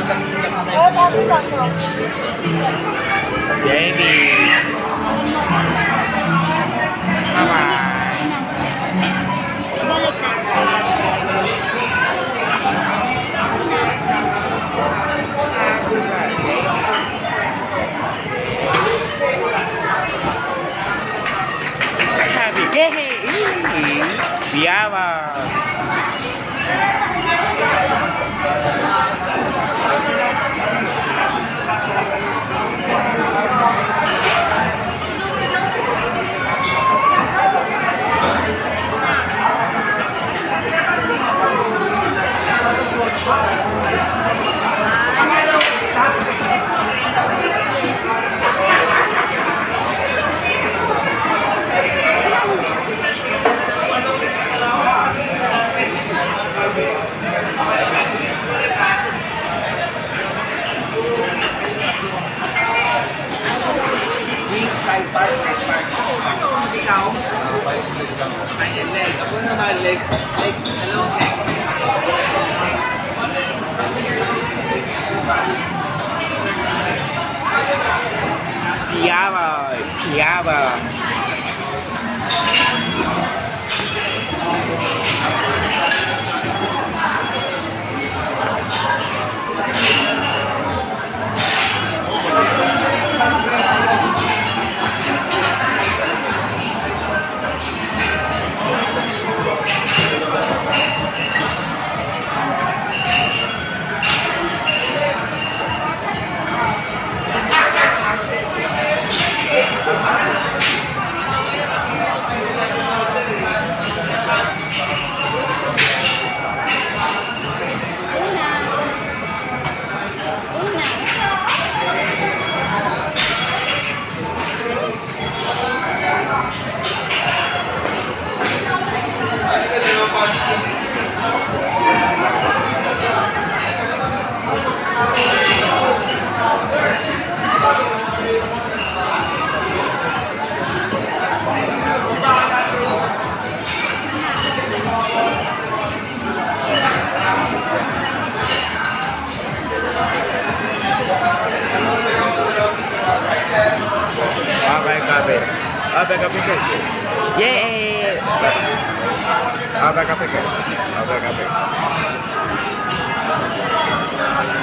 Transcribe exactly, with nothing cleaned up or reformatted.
Baby. Bye-bye. Happy day! Biyawa! Side part, leg part. Ikaw? Ay, leg. Ako naman, leg. Leg. Hello, leg. Piaba, piaba. Okay, copy. Okay, copy. Yay! Okay, copy. Okay, copy.